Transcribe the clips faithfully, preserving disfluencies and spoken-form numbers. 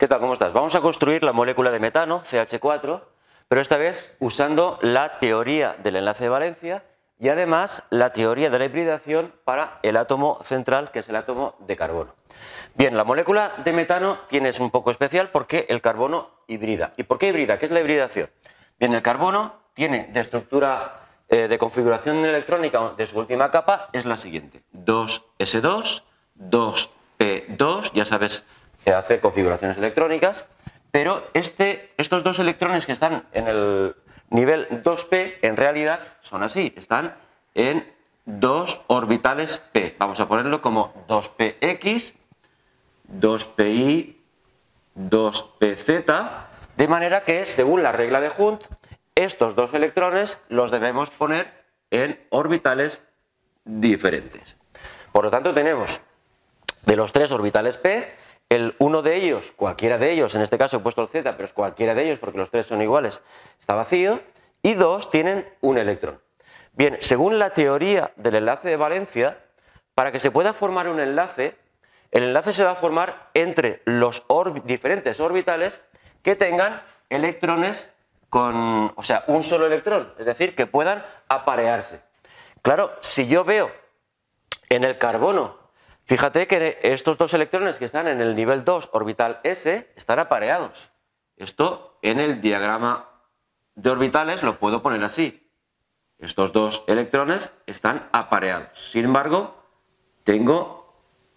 ¿Qué tal? ¿Cómo estás? Vamos a construir la molécula de metano, C H cuatro, pero esta vez usando la teoría del enlace de valencia y además la teoría de la hibridación para el átomo central, que es el átomo de carbono. Bien, la molécula de metano tiene es un poco especial porque el carbono hibrida. ¿Y por qué hibrida? ¿Qué es la hibridación? Bien, el carbono tiene de estructura eh, de configuración electrónica de su última capa es la siguiente: dos ese dos, dos pe dos, ya sabes hacer configuraciones electrónicas, pero este, estos dos electrones que están en el nivel dos pe en realidad son así, están en dos orbitales p. Vamos a ponerlo como dos pe equis, dos pe i, dos pe zeta, de manera que según la regla de Hund, estos dos electrones los debemos poner en orbitales diferentes. Por lo tanto, tenemos de los tres orbitales p, el uno de ellos, cualquiera de ellos, en este caso he puesto el z, pero es cualquiera de ellos porque los tres son iguales, está vacío, y dos tienen un electrón. Bien, según la teoría del enlace de valencia, para que se pueda formar un enlace, el enlace se va a formar entre los orb- diferentes orbitales que tengan electrones con, o sea, un solo electrón, es decir, que puedan aparearse. Claro, si yo veo en el carbono, fíjate que estos dos electrones que están en el nivel dos orbital S están apareados. Esto en el diagrama de orbitales lo puedo poner así. Estos dos electrones están apareados. Sin embargo, tengo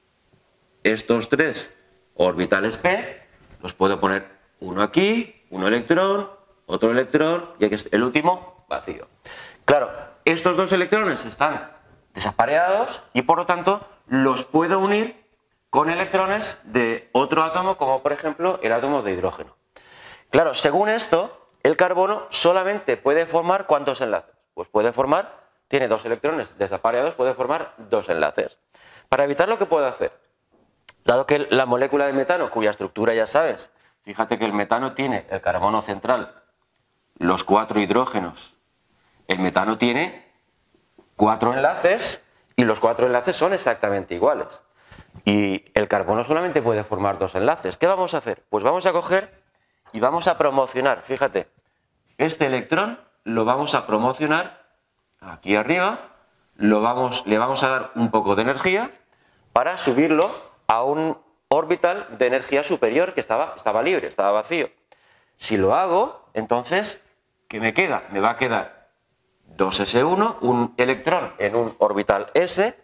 estos tres orbitales p, los puedo poner uno aquí, un electrón, otro electrón y aquí el último vacío. Claro, estos dos electrones están desapareados y por lo tanto los puedo unir con electrones de otro átomo, como por ejemplo el átomo de hidrógeno. Claro, según esto, el carbono solamente puede formar ¿cuántos enlaces? Pues puede formar, tiene dos electrones desapareados, puede formar dos enlaces. Para evitarlo, ¿qué puedo hacer? Dado que la molécula de metano, cuya estructura ya sabes, fíjate que el metano tiene el carbono central, los cuatro hidrógenos, el metano tiene cuatro enlaces y los cuatro enlaces son exactamente iguales. Y el carbono solamente puede formar dos enlaces. ¿Qué vamos a hacer? Pues vamos a coger y vamos a promocionar, fíjate, este electrón lo vamos a promocionar aquí arriba, lo vamos, le vamos a dar un poco de energía para subirlo a un orbital de energía superior que estaba, estaba libre, estaba vacío. Si lo hago, entonces, ¿qué me queda? Me va a quedar dos ese uno, un electrón en un orbital S,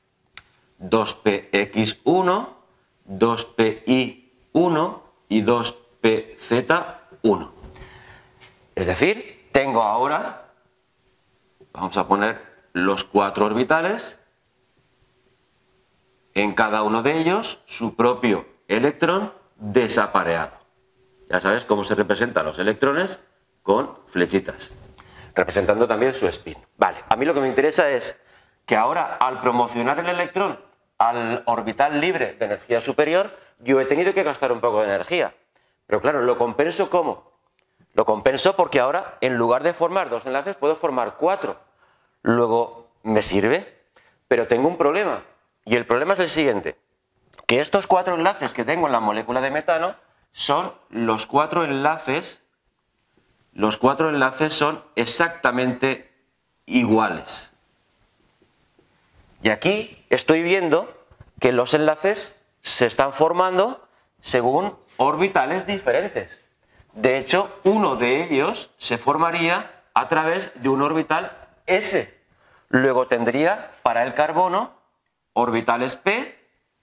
dos pe equis uno, dos pe i uno y dos pe zeta uno. Es decir, tengo ahora, vamos a poner los cuatro orbitales, en cada uno de ellos su propio electrón desapareado. Ya sabes cómo se representan los electrones con flechitas, representando también su spin. Vale, a mí lo que me interesa es que ahora al promocionar el electrón al orbital libre de energía superior, yo he tenido que gastar un poco de energía. Pero claro, ¿lo compenso cómo? Lo compenso porque ahora en lugar de formar dos enlaces puedo formar cuatro. Luego me sirve, pero tengo un problema. Y el problema es el siguiente, que estos cuatro enlaces que tengo en la molécula de metano son los cuatro enlaces Los cuatro enlaces son exactamente iguales. Y aquí estoy viendo que los enlaces se están formando según orbitales diferentes. De hecho, uno de ellos se formaría a través de un orbital S. Luego tendría para el carbono orbitales p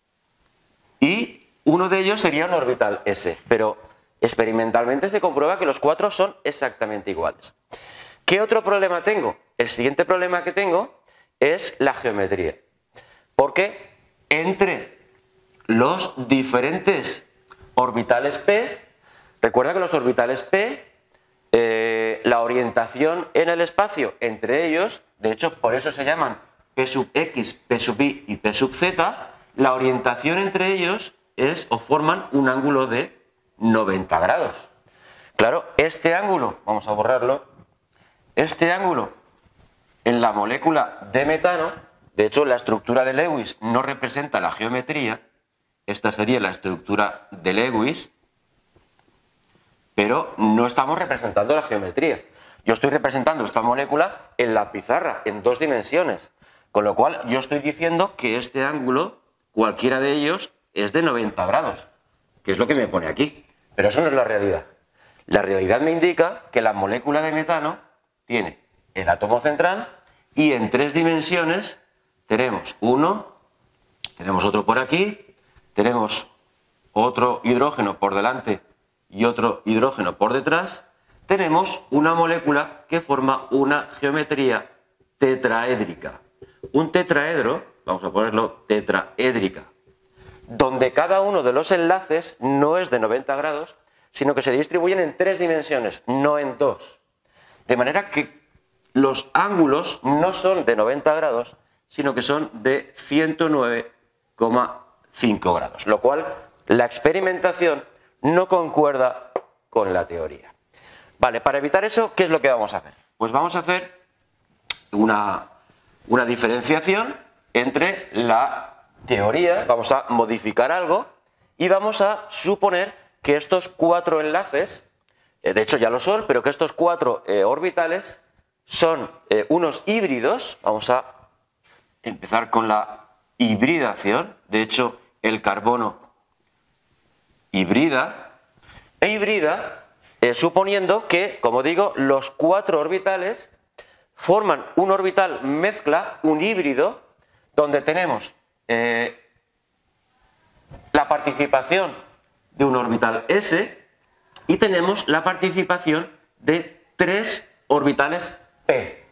y uno de ellos sería un orbital S. Pero experimentalmente se comprueba que los cuatro son exactamente iguales. ¿Qué otro problema tengo? El siguiente problema que tengo es la geometría. Porque entre los diferentes orbitales p, recuerda que los orbitales p, eh, la orientación en el espacio entre ellos, de hecho por eso se llaman p sub x, p sub y y p sub z, la orientación entre ellos es o forman un ángulo de noventa grados. Claro, este ángulo, vamos a borrarlo, este ángulo en la molécula de metano, de hecho la estructura de Lewis no representa la geometría, esta sería la estructura de Lewis, pero no estamos representando la geometría. Yo estoy representando esta molécula en la pizarra, en dos dimensiones, con lo cual yo estoy diciendo que este ángulo, cualquiera de ellos, es de noventa grados, que es lo que me pone aquí, pero eso no es la realidad. La realidad me indica que la molécula de metano tiene el átomo central y en tres dimensiones tenemos uno, tenemos otro por aquí, tenemos otro hidrógeno por delante y otro hidrógeno por detrás, tenemos una molécula que forma una geometría tetraédrica. Un tetraedro, vamos a ponerlo tetraédrica, donde cada uno de los enlaces no es de noventa grados, sino que se distribuyen en tres dimensiones, no en dos. De manera que los ángulos no son de noventa grados, sino que son de ciento nueve coma cinco grados, lo cual la experimentación no concuerda con la teoría. Vale, para evitar eso, ¿qué es lo que vamos a hacer? Pues vamos a hacer una, una diferenciación entre la teoría, vamos a modificar algo y vamos a suponer que estos cuatro enlaces, eh, de hecho ya lo son, pero que estos cuatro eh, orbitales son eh, unos híbridos. Vamos a empezar con la hibridación. De hecho, el carbono hibrida e hibrida eh, suponiendo que, como digo, los cuatro orbitales forman un orbital mezcla, un híbrido, donde tenemos eh, la participación de un orbital S y tenemos la participación de tres orbitales P.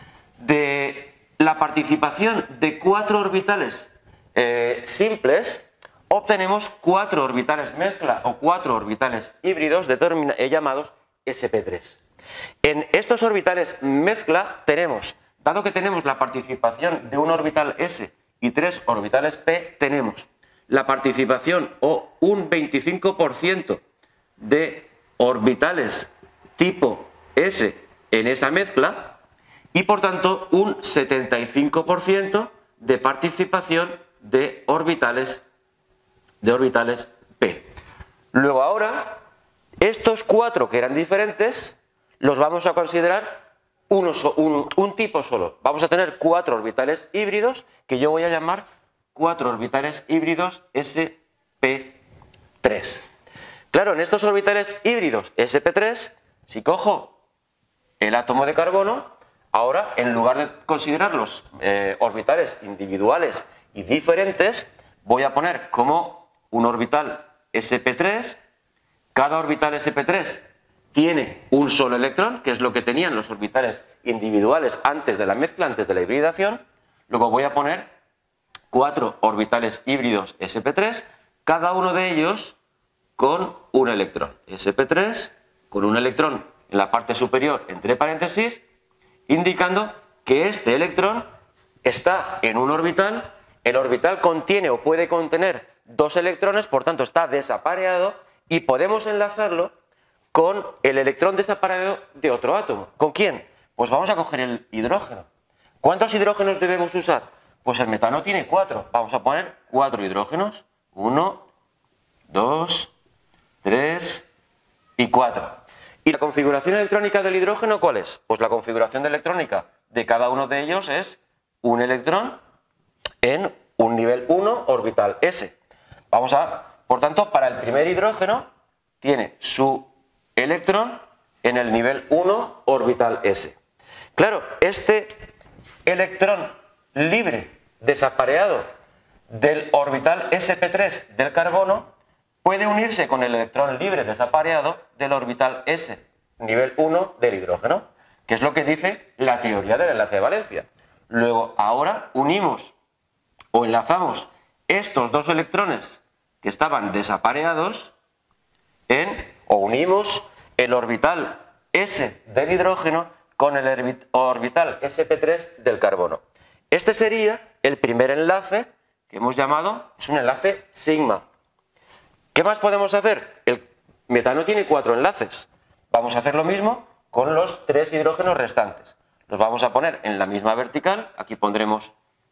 De la participación de cuatro orbitales eh, simples obtenemos cuatro orbitales mezcla o cuatro orbitales híbridos eh, llamados S P tres. En estos orbitales mezcla tenemos, dado que tenemos la participación de un orbital S y tres orbitales P, tenemos la participación o un veinticinco por ciento de orbitales tipo S en esa mezcla y por tanto un setenta y cinco por ciento de participación de orbitales, de orbitales P. Luego ahora, estos cuatro que eran diferentes los vamos a considerar uno, un, un tipo solo. Vamos a tener cuatro orbitales híbridos que yo voy a llamar cuatro orbitales híbridos S P tres. Claro, en estos orbitales híbridos S P tres, si cojo el átomo de carbono, ahora en lugar de considerar los eh, orbitales individuales y diferentes, voy a poner como un orbital S P tres, cada orbital S P tres tiene un solo electrón, que es lo que tenían los orbitales individuales antes de la mezcla, antes de la hibridación. Luego voy a poner cuatro orbitales híbridos S P tres, cada uno de ellos con un electrón. S P tres con un electrón en la parte superior entre paréntesis, indicando que este electrón está en un orbital. El orbital contiene o puede contener dos electrones, por tanto está desapareado y podemos enlazarlo con el electrón desapareado de otro átomo. ¿Con quién? Pues vamos a coger el hidrógeno. ¿Cuántos hidrógenos debemos usar? Pues el metano tiene cuatro. Vamos a poner cuatro hidrógenos. Uno, dos, tres y cuatro. ¿Y la configuración electrónica del hidrógeno cuál es? Pues la configuración electrónica de cada uno de ellos es un electrón en un nivel uno orbital S. Vamos a, por tanto, para el primer hidrógeno tiene su electrón en el nivel uno orbital S. Claro, este electrón libre desapareado del orbital S P tres del carbono puede unirse con el electrón libre desapareado del orbital S, nivel uno del hidrógeno, que es lo que dice la teoría del enlace de valencia. Luego, ahora unimos o enlazamos estos dos electrones que estaban desapareados en, o unimos el orbital S del hidrógeno con el orbital S P tres del carbono. Este sería el primer enlace que hemos llamado, es un enlace sigma. ¿Qué más podemos hacer? El metano tiene cuatro enlaces. Vamos a hacer lo mismo con los tres hidrógenos restantes. Los vamos a poner en la misma vertical. Aquí pondremos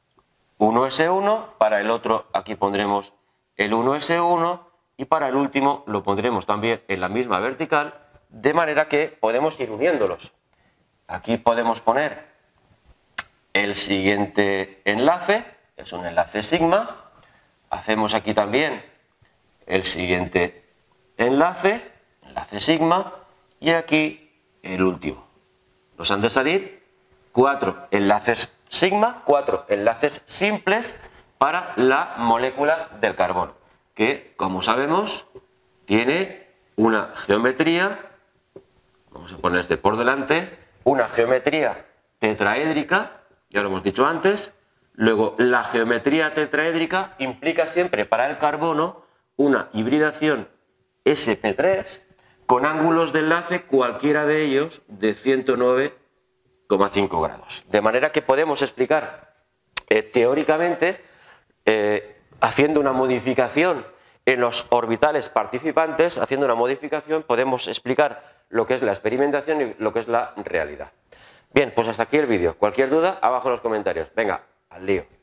uno S uno, para el otro aquí pondremos el uno S uno y para el último lo pondremos también en la misma vertical de manera que podemos ir uniéndolos. Aquí podemos poner el siguiente enlace, es un enlace sigma. Hacemos aquí también el siguiente enlace, enlace sigma, y aquí el último. Nos han de salir cuatro enlaces sigma, cuatro enlaces simples para la molécula del carbono, que, como sabemos, tiene una geometría, vamos a poner este por delante, una geometría tetraédrica, ya lo hemos dicho antes. Luego, la geometría tetraédrica implica siempre para el carbono una hibridación ese pe tres con ángulos de enlace, cualquiera de ellos, de ciento nueve coma cinco grados. De manera que podemos explicar eh, teóricamente, eh, haciendo una modificación en los orbitales participantes, haciendo una modificación, podemos explicar lo que es la experimentación y lo que es la realidad. Bien, pues hasta aquí el vídeo. Cualquier duda, abajo en los comentarios. Venga, al lío.